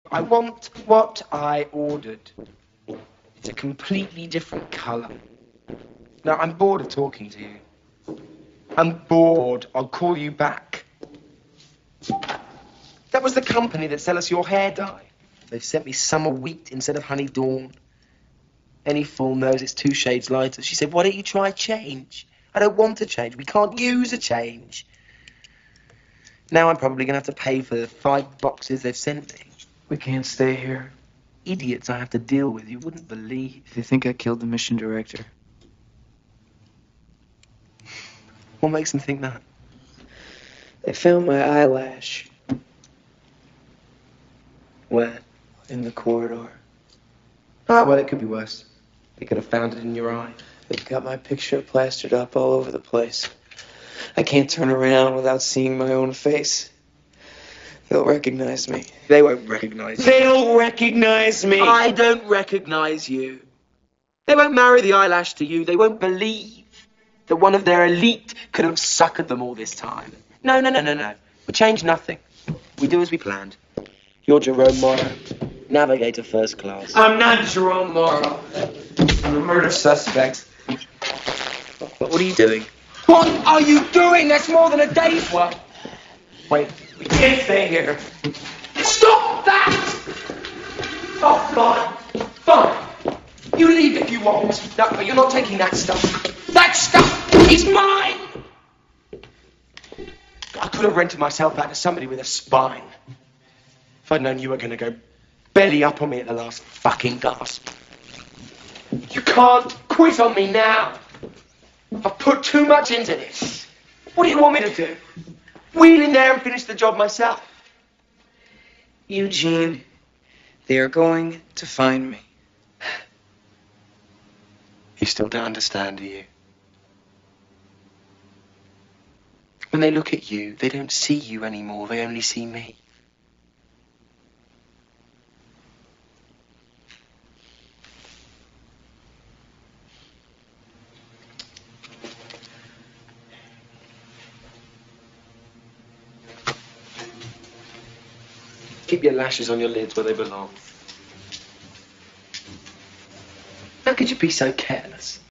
I want what I ordered. It's a completely different colour. Now, I'm bored of talking to you. I'm bored. I'll call you back. That was the company that sell us your hair dye. They've sent me summer wheat instead of honey dawn. Any fool knows it's 2 shades lighter. She said, why don't you try change? I don't want to change. We can't use a change. Now I'm probably going to have to pay for the 5 boxes they've sent me. We can't stay here. Idiots I have to deal with, you wouldn't believe. They think I killed the mission director. What makes them think that? They found my eyelash. Where? In the corridor. Ah, well, it could be worse. They could have found it in your eye. They've got my picture plastered up all over the place. I can't turn around without seeing my own face. They'll recognize me. They won't recognize you. They'll recognize me! I don't recognize you. They won't marry the eyelash to you. They won't believe that one of their elite could have suckered them all this time. No. We change nothing. We do as we planned. You're Jerome Morrow, navigator first class. I'm not Jerome Morrow. I'm a murder suspect. What are you doing? What are you doing? That's more than a day's work. Wait. We can't stay here. Stop that! Oh, fine. You leave if you want. No, but you're not taking that stuff. That stuff is mine! I could have rented myself out to somebody with a spine. If I'd known you were going to go belly up on me at the last fucking gasp. You can't quit on me now. I've put too much into this. What do you want me to do? Wheel in there and finish the job myself? Eugene, they are going to find me. You still don't understand, do you? When they look at you, they don't see you anymore. They only see me. Keep your lashes on your lids where they belong. How could you be so careless?